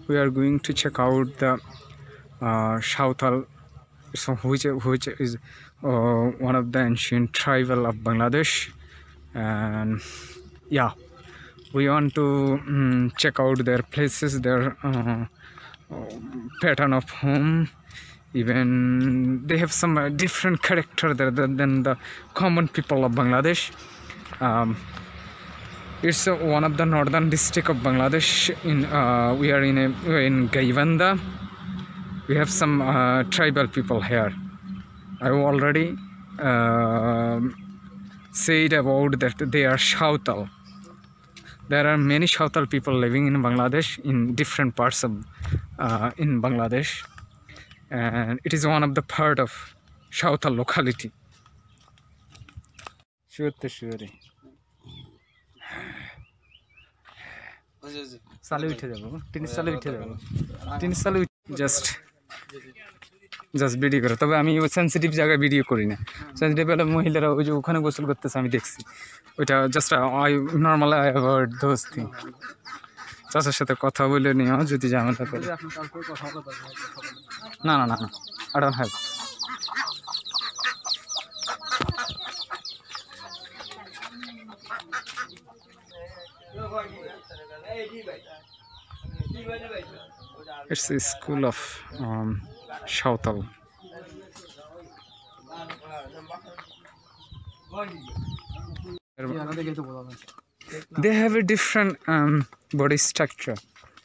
we are going to check out the Shautal, so which is one of the ancient tribal of Bangladesh, and yeah, we want to check out their places, their pattern of home. Even they have some different character than the common people of Bangladesh. It's one of the northern district of Bangladesh. We are in Gaivanda. We have some tribal people here. I already said about that they are Shautal. There are many Shautal people living in Bangladesh, in different parts of in Bangladesh, and it is one of the part of Shautal locality. Sure. চালু উঠে যাব tin চালু উঠে যাব tin চালু just video করে তবে আমি সেন্সিটিভ জায়গায় ভিডিও করি না সেন্সিটিভ হলে মহিলারা ওই যে ওখানে গোসল করতেছে আমি দেখছি ওইটা just I normal I avoid those thing চাচার সাথে কথা বলে নিও যদি ঝামেলা করে না না না I don't have It's a school of Shautal. They have a different body structure.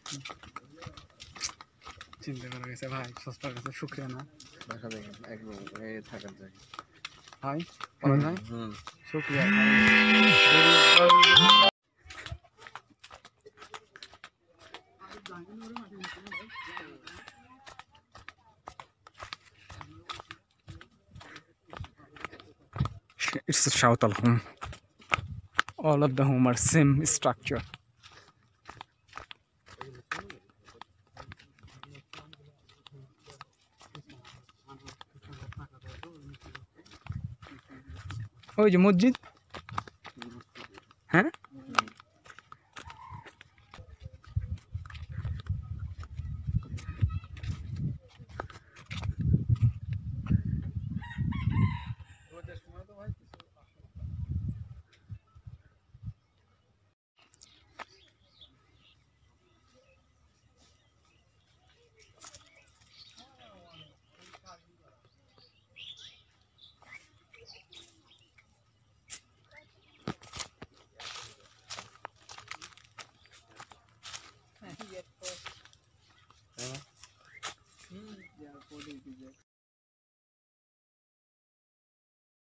It's a Shautal home. All of the home are same structure. ওই যে মসজিদ